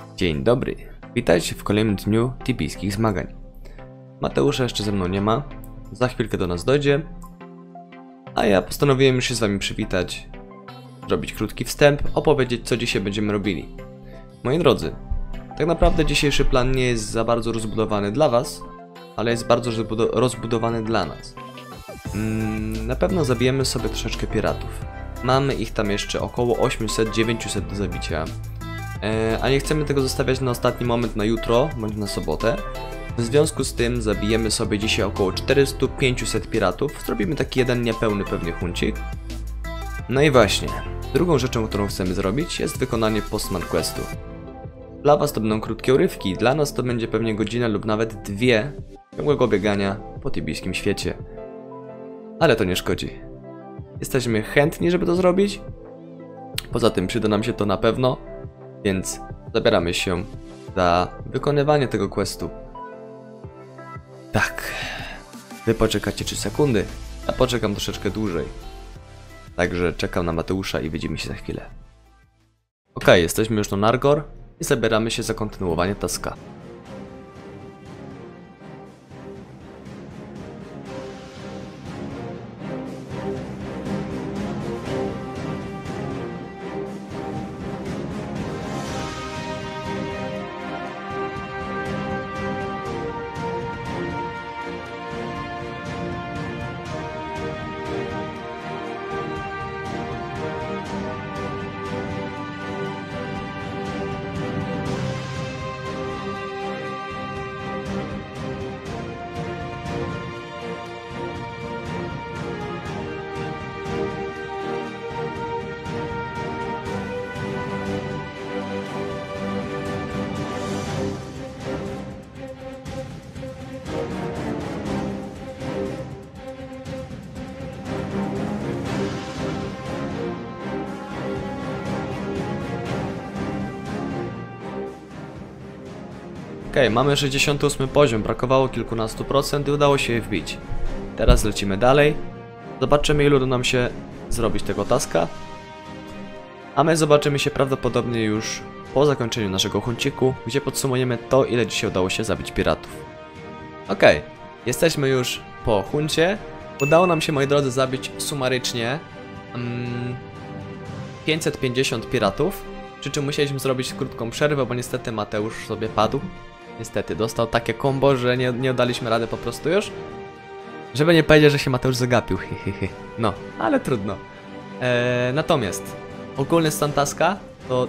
Dzień dobry, witajcie w kolejnym dniu tibijskich zmagań. Mateusza jeszcze ze mną nie ma, za chwilkę do nas dojdzie, a ja postanowiłem już się z wami przywitać, zrobić krótki wstęp, opowiedzieć co dzisiaj będziemy robili. Moi drodzy, tak naprawdę dzisiejszy plan nie jest za bardzo rozbudowany dla was, ale jest bardzo rozbudowany dla nas. Na pewno zabijemy sobie troszeczkę piratów. Mamy ich tam jeszcze około 800-900 do zabicia. A nie chcemy tego zostawiać na ostatni moment, na jutro bądź na sobotę. W związku z tym zabijemy sobie dzisiaj około 400-500 piratów. Zrobimy taki jeden niepełny pewnie huncik. No i właśnie, drugą rzeczą, którą chcemy zrobić, jest wykonanie Postman Questu. Dla was to będą krótkie urywki, dla nas to będzie pewnie godzina lub nawet dwie ciągłego biegania po tibijskim świecie. Ale to nie szkodzi. Jesteśmy chętni, żeby to zrobić. Poza tym przyda nam się to na pewno. Więc zabieramy się za wykonywanie tego questu. Tak. Wy poczekacie 3 sekundy. Ja poczekam troszeczkę dłużej. Także czekam na Mateusza i widzimy się za chwilę. Ok, jesteśmy już na Nargor i zabieramy się za kontynuowanie taska. Okej, mamy 68 poziom, brakowało kilkunastu procent i udało się je wbić. Teraz lecimy dalej. Zobaczymy, ilu uda nam się zrobić tego taska. A my zobaczymy się prawdopodobnie już po zakończeniu naszego hunciku, gdzie podsumujemy to, ile dzisiaj udało się zabić piratów. Okej, jesteśmy już po huncie. Udało nam się, moi drodzy, zabić sumarycznie 550 piratów. Przy czym musieliśmy zrobić krótką przerwę, bo niestety Mateusz sobie padł. Niestety, dostał takie kombo, że nie daliśmy rady po prostu już. Żeby nie powiedzieć, że się Mateusz zagapił. No, ale trudno. Natomiast ogólny stan taska to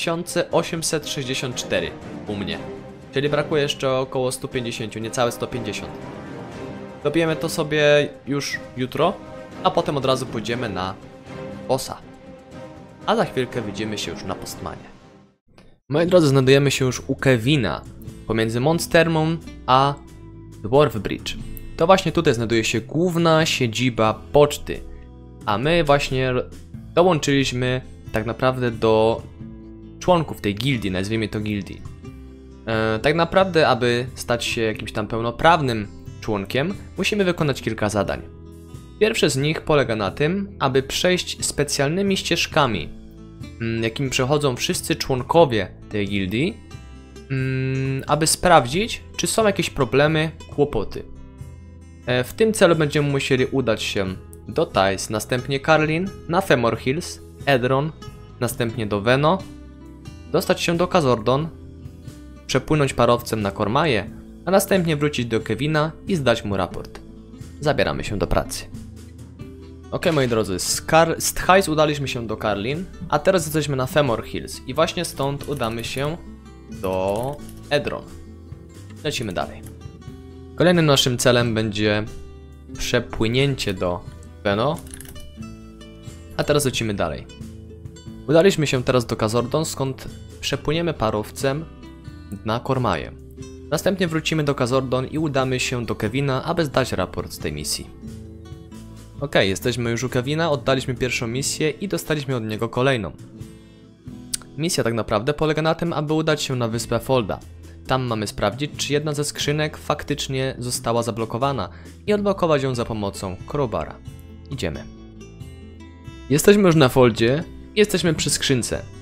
2864 u mnie. Czyli brakuje jeszcze około 150, niecałe 150. Dobijemy to sobie już jutro, a potem od razu pójdziemy na bossa. A za chwilkę widzimy się już na Postmanie. Moi drodzy, znajdujemy się już u Kevina, pomiędzy Monstermą a Dwarf Bridge. To właśnie tutaj znajduje się główna siedziba poczty, a my właśnie dołączyliśmy tak naprawdę do członków tej gildii, nazwijmy to gildii. Tak naprawdę, aby stać się jakimś tam pełnoprawnym członkiem, musimy wykonać kilka zadań. Pierwsze z nich polega na tym, aby przejść specjalnymi ścieżkami, jakimi przechodzą wszyscy członkowie tej gildii, aby sprawdzić, czy są jakieś problemy, kłopoty. W tym celu będziemy musieli udać się do Thais, następnie Carlin, na Fomor Hills, Edron, następnie do Veno, dostać się do Kazordon, przepłynąć parowcem na Kormaje, a następnie wrócić do Kevina i zdać mu raport. Zabieramy się do pracy. Ok, moi drodzy, z Thais udaliśmy się do Carlin, a teraz jesteśmy na Fomor Hills i właśnie stąd udamy się do Edron. Lecimy dalej. Kolejnym naszym celem będzie przepłynięcie do Veno, a teraz lecimy dalej. Udaliśmy się teraz do Kazordon, skąd przepłyniemy parowcem na Kormaje. Następnie wrócimy do Kazordon i udamy się do Kevina, aby zdać raport z tej misji. Ok, jesteśmy już u Kevina, oddaliśmy pierwszą misję i dostaliśmy od niego kolejną. Misja tak naprawdę polega na tym, aby udać się na wyspę Folda. Tam mamy sprawdzić, czy jedna ze skrzynek faktycznie została zablokowana i odblokować ją za pomocą crowbara. Idziemy. Jesteśmy już na Foldzie i jesteśmy przy skrzynce.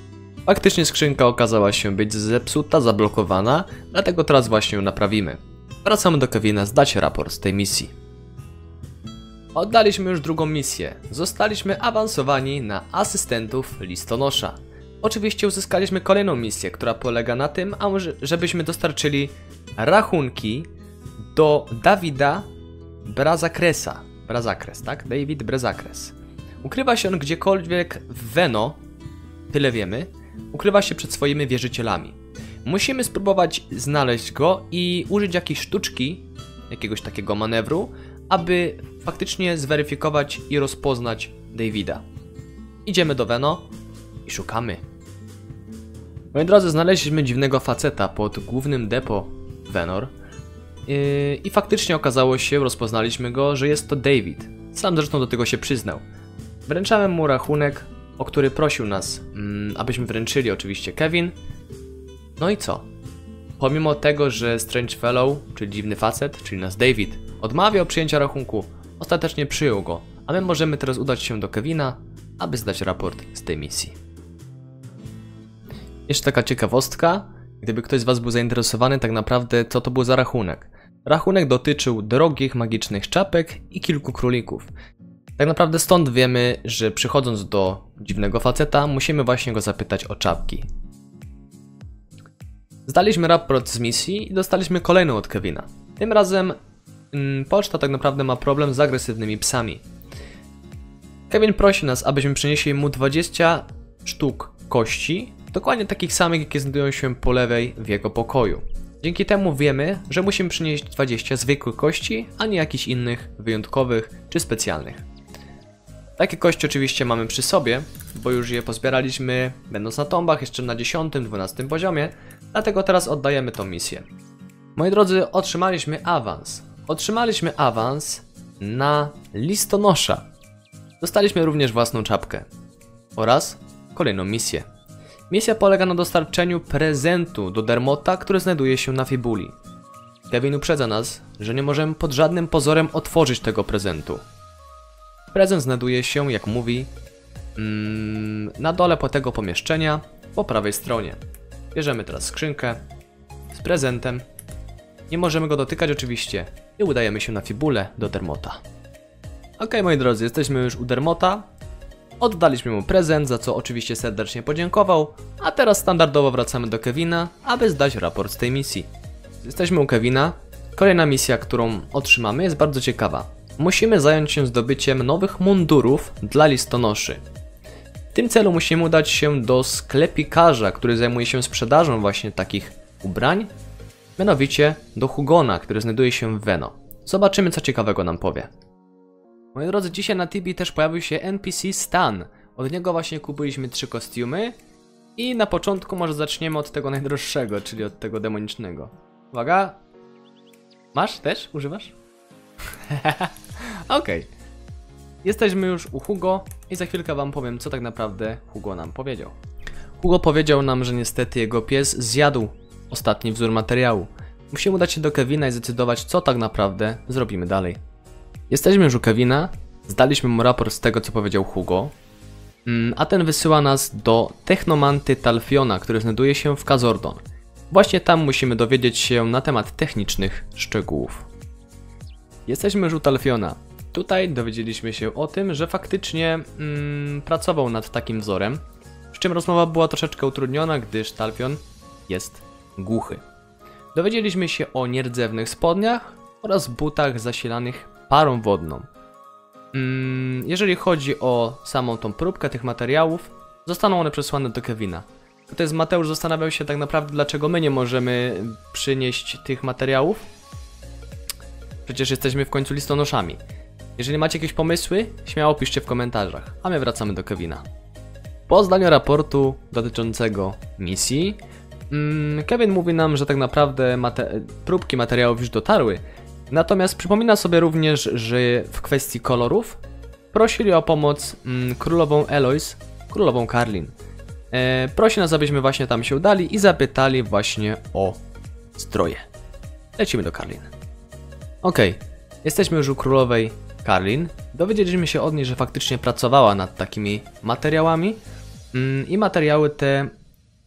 Faktycznie skrzynka okazała się być zepsuta, zablokowana, dlatego teraz właśnie ją naprawimy. Wracamy do Kevina zdać raport z tej misji. Oddaliśmy już drugą misję. Zostaliśmy awansowani na asystentów listonosza. Oczywiście uzyskaliśmy kolejną misję, która polega na tym, żebyśmy dostarczyli rachunki do Davida Brazakresa. Brazakres, tak? David Brazakres. Ukrywa się on gdziekolwiek w Veno, tyle wiemy. Ukrywa się przed swoimi wierzycielami. Musimy spróbować znaleźć go i użyć jakiejś sztuczki, jakiegoś takiego manewru, aby faktycznie zweryfikować i rozpoznać Davida. Idziemy do Veno i szukamy. Moi drodzy, znaleźliśmy dziwnego faceta pod głównym depo Venor i faktycznie okazało się, rozpoznaliśmy go, że jest to David. Sam zresztą do tego się przyznał. Wręczałem mu rachunek, o który prosił nas, abyśmy wręczyli oczywiście Kevin. No i co? Pomimo tego, że Strange Fellow, czyli dziwny facet, czyli nas David, odmawiał przyjęcia rachunku, ostatecznie przyjął go, a my możemy teraz udać się do Kevina, aby zdać raport z tej misji. Jeszcze taka ciekawostka, gdyby ktoś z Was był zainteresowany tak naprawdę co to był za rachunek. Rachunek dotyczył drogich, magicznych czapek i kilku królików. Tak naprawdę stąd wiemy, że przychodząc do dziwnego faceta, musimy właśnie go zapytać o czapki. Zdaliśmy raport z misji i dostaliśmy kolejną od Kevina. Tym razem poczta tak naprawdę ma problem z agresywnymi psami. Kevin prosi nas, abyśmy przynieśli mu 20 sztuk kości, dokładnie takich samych, jakie znajdują się po lewej w jego pokoju. Dzięki temu wiemy, że musimy przynieść 20 zwykłych kości, a nie jakichś innych, wyjątkowych czy specjalnych. Takie kości oczywiście mamy przy sobie, bo już je pozbieraliśmy będąc na tombach jeszcze na 10-12 poziomie, dlatego teraz oddajemy tą misję. Moi drodzy, otrzymaliśmy awans. Otrzymaliśmy awans na listonosza. Dostaliśmy również własną czapkę oraz kolejną misję. Misja polega na dostarczeniu prezentu do Dermota, który znajduje się na Fibuli. Kevin uprzedza nas, że nie możemy pod żadnym pozorem otworzyć tego prezentu. Prezent znajduje się, jak mówi, na dole tego pomieszczenia, po prawej stronie. Bierzemy teraz skrzynkę z prezentem. Nie możemy go dotykać oczywiście i udajemy się na Fibulę do Dermota. Ok, moi drodzy, jesteśmy już u Dermota. Oddaliśmy mu prezent, za co oczywiście serdecznie podziękował, a teraz standardowo wracamy do Kevina, aby zdać raport z tej misji. Jesteśmy u Kevina. Kolejna misja, którą otrzymamy, jest bardzo ciekawa. Musimy zająć się zdobyciem nowych mundurów dla listonoszy. W tym celu musimy udać się do sklepikarza, który zajmuje się sprzedażą właśnie takich ubrań, mianowicie do Hugona, który znajduje się w Veno. Zobaczymy, co ciekawego nam powie. Moi drodzy, dzisiaj na Tibi też pojawił się NPC Stan. Od niego właśnie kupiliśmy 3 kostiumy i na początku może zaczniemy od tego najdroższego, czyli od tego demonicznego. Uwaga! Masz też? Używasz? Okej. Jesteśmy już u Hugo i za chwilkę wam powiem, co tak naprawdę Hugo nam powiedział. Hugo powiedział nam, że niestety jego pies zjadł ostatni wzór materiału. Musimy udać się do Kevina i zdecydować, co tak naprawdę zrobimy dalej. Jesteśmy już u Kevina, zdaliśmy mu raport z tego, co powiedział Hugo, a ten wysyła nas do Technomanty Talfiona, który znajduje się w Kazordon. Właśnie tam musimy dowiedzieć się na temat technicznych szczegółów. Jesteśmy już u Talfiona. Tutaj dowiedzieliśmy się o tym, że faktycznie pracował nad takim wzorem, przy czym rozmowa była troszeczkę utrudniona, gdyż Talfion jest głuchy. Dowiedzieliśmy się o nierdzewnych spodniach oraz butach zasilanych parą wodną. Jeżeli chodzi o samą tą próbkę tych materiałów, zostaną one przesłane do Kevina. Tutaj Mateusz zastanawiał się tak naprawdę, dlaczego my nie możemy przynieść tych materiałów. Przecież jesteśmy w końcu listonoszami. Jeżeli macie jakieś pomysły, śmiało piszcie w komentarzach, a my wracamy do Kevina. Po zdaniu raportu dotyczącego misji, Kevin mówi nam, że tak naprawdę próbki materiałów już dotarły, natomiast przypomina sobie również, że w kwestii kolorów prosili o pomoc królową Eloise, królową Karlin. Prosi nas, abyśmy właśnie tam się udali i zapytali właśnie o stroje. Lecimy do Karlin. Okej, jesteśmy już u królowej Karlin. Dowiedzieliśmy się od niej, że faktycznie pracowała nad takimi materiałami i materiały te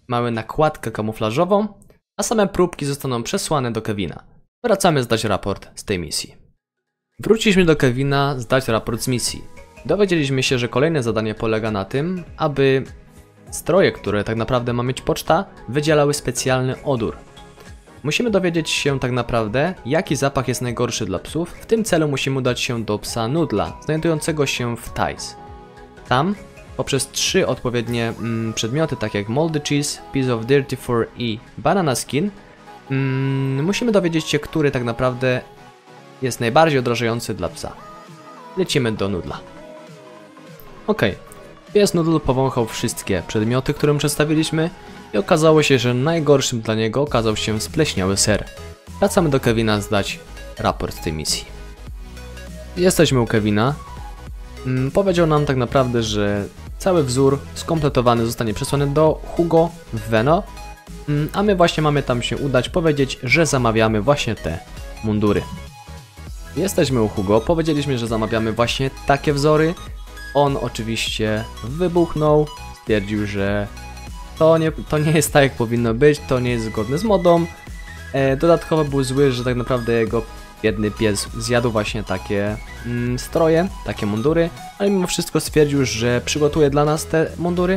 Mamy nakładkę kamuflażową, a same próbki zostaną przesłane do Kevina. Wracamy zdać raport z tej misji. Wróciliśmy do Kevina zdać raport z misji. Dowiedzieliśmy się, że kolejne zadanie polega na tym, aby stroje, które tak naprawdę ma mieć poczta, wydzielały specjalny odór. Musimy dowiedzieć się tak naprawdę, jaki zapach jest najgorszy dla psów. W tym celu musimy udać się do psa Noodla, znajdującego się w Ties. Tam, poprzez 3 odpowiednie przedmioty, takie jak Moldy Cheese, Piece of Dirty Fur i Banana Skin, musimy dowiedzieć się, który tak naprawdę jest najbardziej odrażający dla psa. Lecimy do Noodla. Okej. Pies Noodle powąchał wszystkie przedmioty, które mu przedstawiliśmy i okazało się, że najgorszym dla niego okazał się spleśniały ser. Wracamy do Kevina zdać raport z tej misji. Jesteśmy u Kevina. Powiedział nam tak naprawdę, że cały wzór skompletowany zostanie przesłany do Hugo w Veno, a my właśnie mamy tam się udać, powiedzieć, że zamawiamy właśnie te mundury. Jesteśmy u Hugo, powiedzieliśmy, że zamawiamy właśnie takie wzory. On oczywiście wybuchnął, stwierdził, że to nie jest tak, jak powinno być, to nie jest zgodne z modą. Dodatkowo był zły, że tak naprawdę jego biedny pies zjadł właśnie takie stroje, takie mundury, ale mimo wszystko stwierdził, że przygotuje dla nas te mundury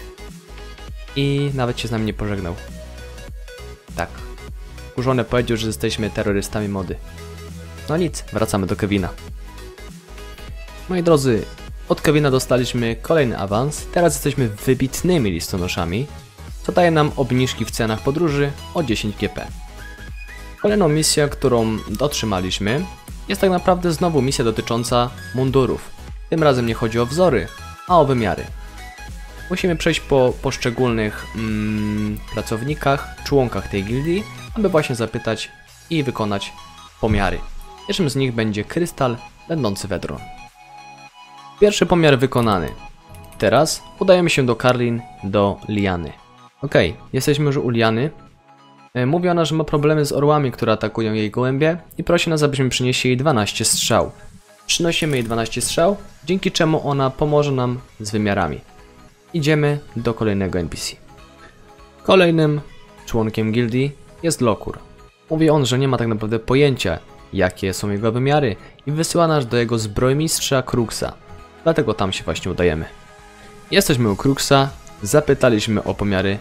i nawet się z nami nie pożegnał. Tak. Wkurzony powiedział, że jesteśmy terrorystami mody. No nic, wracamy do Kevina. Moi drodzy, od Kevina dostaliśmy kolejny awans, teraz jesteśmy wybitnymi listonoszami, co daje nam obniżki w cenach podróży o 10 GP. Kolejną misją, którą otrzymaliśmy, jest tak naprawdę znowu misja dotycząca mundurów. Tym razem nie chodzi o wzory, a o wymiary. Musimy przejść po poszczególnych pracownikach, członkach tej gildii, aby właśnie zapytać i wykonać pomiary. Pierwszym z nich będzie krystal będący Wedron. Pierwszy pomiar wykonany. Teraz udajemy się do Karlin, do Liany. Okej, jesteśmy już u Liany. Mówi ona, że ma problemy z orłami, które atakują jej gołębie i prosi nas, abyśmy przynieśli jej 12 strzał. Przynosimy jej 12 strzał, dzięki czemu ona pomoże nam z wymiarami. Idziemy do kolejnego NPC. Kolejnym członkiem gildii jest Lokur. Mówi on, że nie ma tak naprawdę pojęcia, jakie są jego wymiary i wysyła nas do jego zbrojmistrza Kruxa. Dlatego tam się właśnie udajemy. Jesteśmy u Kruxa, zapytaliśmy o pomiary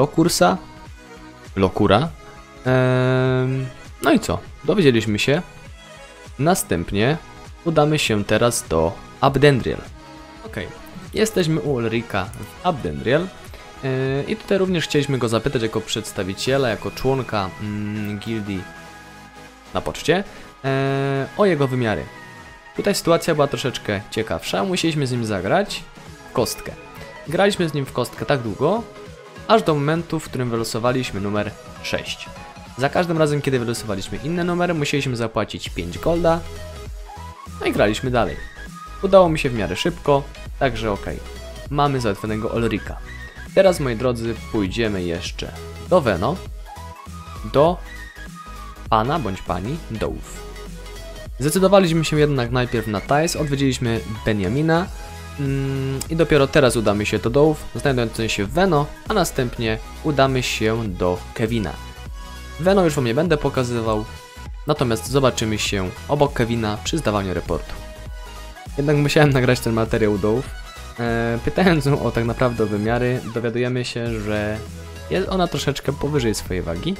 Lokura. No i co? Dowiedzieliśmy się. Następnie udamy się teraz do Abdendriel. Okej. Jesteśmy u Ulrika w Abdendriel. I tutaj również chcieliśmy go zapytać jako przedstawiciela, jako członka gildii na poczcie o jego wymiary. Tutaj sytuacja była troszeczkę ciekawsza, musieliśmy z nim zagrać w kostkę. Graliśmy z nim w kostkę tak długo, aż do momentu, w którym wylosowaliśmy numer 6. Za każdym razem, kiedy wylosowaliśmy inne numery, musieliśmy zapłacić 5 golda. No i graliśmy dalej. Udało mi się w miarę szybko, także okej. Mamy załatwionego Ulrika. Teraz, moi drodzy, pójdziemy jeszcze do Veno, do pana bądź pani dołów. Zdecydowaliśmy się jednak najpierw na Ties, odwiedziliśmy Benjamina i dopiero teraz udamy się do dołów, znajdujących się w Veno, a następnie udamy się do Kevina. Veno już wam nie będę pokazywał, natomiast zobaczymy się obok Kevina przy zdawaniu raportu. Jednak musiałem nagrać ten materiał dołów. Pytając ją o tak naprawdę wymiary, dowiadujemy się, że jest ona troszeczkę powyżej swojej wagi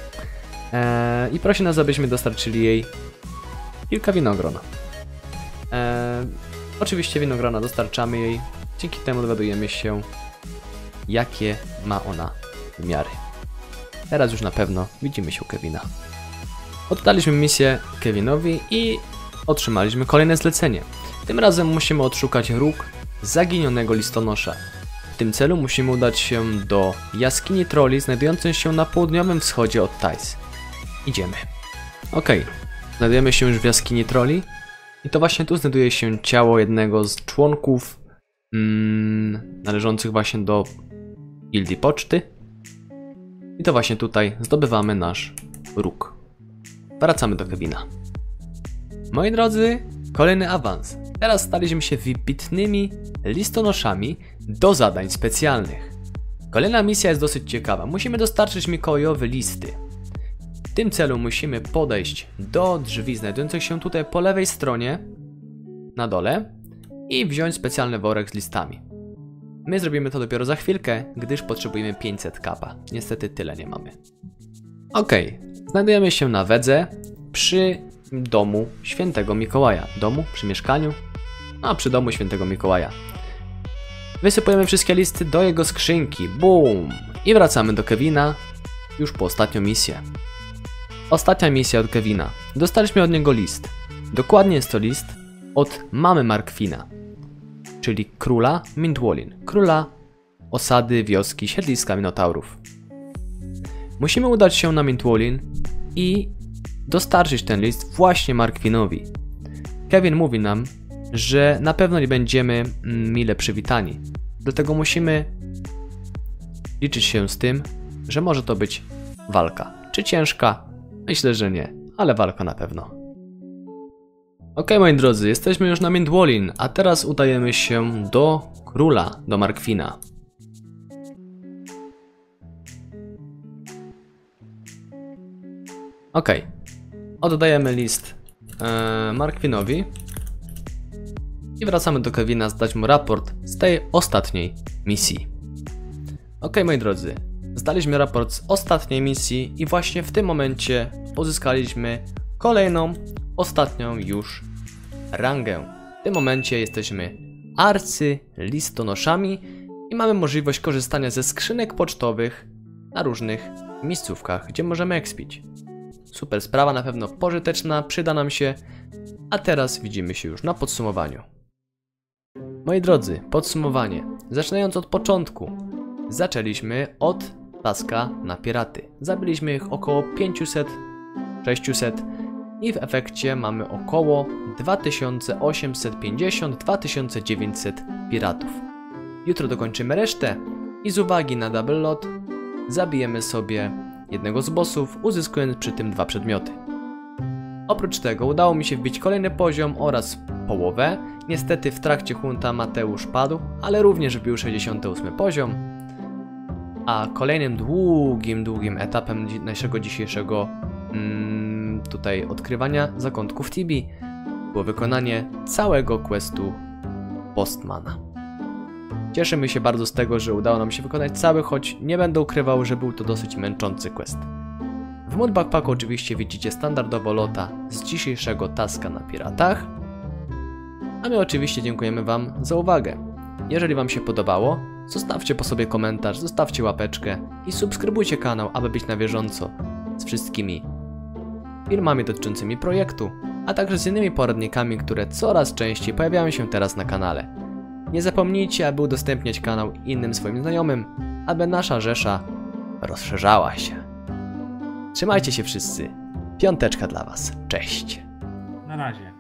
i prosi nas, abyśmy dostarczyli jej kilka winogron. Oczywiście winogrona dostarczamy jej, dzięki temu dowiadujemy się, jakie ma ona wymiary. Teraz już na pewno widzimy się u Kevina. Oddaliśmy misję Kevinowi i otrzymaliśmy kolejne zlecenie. Tym razem musimy odszukać róg zaginionego listonosza. W tym celu musimy udać się do jaskini troli znajdującej się na południowym wschodzie od Ties. Idziemy. Okej, znajdujemy się już w jaskini troli i to właśnie tu znajduje się ciało jednego z członków należących właśnie do gildii poczty. I to właśnie tutaj zdobywamy nasz róg. Wracamy do Kevina. Moi drodzy, kolejny awans. Teraz staliśmy się wybitnymi listonoszami do zadań specjalnych. Kolejna misja jest dosyć ciekawa. Musimy dostarczyć Mikołajowi listy. W tym celu musimy podejść do drzwi znajdujących się tutaj po lewej stronie, na dole, i wziąć specjalny worek z listami. My zrobimy to dopiero za chwilkę, gdyż potrzebujemy 500 kapa. Niestety tyle nie mamy. Ok, znajdujemy się na Wedze przy domu Świętego Mikołaja. Domu? Przy mieszkaniu? A, przy domu Świętego Mikołaja. Wysypujemy wszystkie listy do jego skrzynki. Boom! I wracamy do Kevina już po ostatnią misję. Ostatnia misja od Kevina. Dostaliśmy od niego list. Dokładnie jest to list od mamy Markwina, czyli króla Mindwallin, króla osady, wioski, siedliska Minotaurów. Musimy udać się na Mindwallin i dostarczyć ten list właśnie Markwinowi. Kevin mówi nam, że na pewno nie będziemy mile przywitani, dlatego musimy liczyć się z tym, że może to być walka. Czy ciężka? Myślę, że nie, ale walka na pewno. Ok, moi drodzy, jesteśmy już na Mindwallin, a teraz udajemy się do króla, do Markwina. Ok, oddajemy list Markwinowi i wracamy do Kevina zdać mu raport z tej ostatniej misji. Ok, moi drodzy, zdaliśmy raport z ostatniej misji i właśnie w tym momencie uzyskaliśmy kolejną, ostatnią już rangę. W tym momencie jesteśmy arcylistonoszami i mamy możliwość korzystania ze skrzynek pocztowych na różnych miejscówkach, gdzie możemy expić. Super sprawa, na pewno pożyteczna, przyda nam się, a teraz widzimy się już na podsumowaniu. Moi drodzy, podsumowanie. Zaczynając od początku, zaczęliśmy od taska na piraty. Zabiliśmy ich około 500-600 i w efekcie mamy około 2850-2900 piratów. Jutro dokończymy resztę i z uwagi na double lot zabijemy sobie jednego z bossów, uzyskując przy tym 2 przedmioty. Oprócz tego udało mi się wbić kolejny poziom oraz połowę. Niestety w trakcie hunta Mateusz padł, ale również wbił 68 poziom. A kolejnym długim etapem naszego dzisiejszego tutaj odkrywania zakątków Tibi było wykonanie całego questu Postmana. Cieszymy się bardzo z tego, że udało nam się wykonać cały, choć nie będę ukrywał, że był to dosyć męczący quest. W Mod Backpacku oczywiście widzicie standardowo lota z dzisiejszego taska na piratach. A my oczywiście dziękujemy Wam za uwagę. Jeżeli Wam się podobało, zostawcie po sobie komentarz, zostawcie łapeczkę i subskrybujcie kanał, aby być na bieżąco z wszystkimi filmami dotyczącymi projektu, a także z innymi poradnikami, które coraz częściej pojawiają się teraz na kanale. Nie zapomnijcie, aby udostępniać kanał innym swoim znajomym, aby nasza rzesza rozszerzała się. Trzymajcie się wszyscy. Piąteczka dla Was. Cześć. Na razie.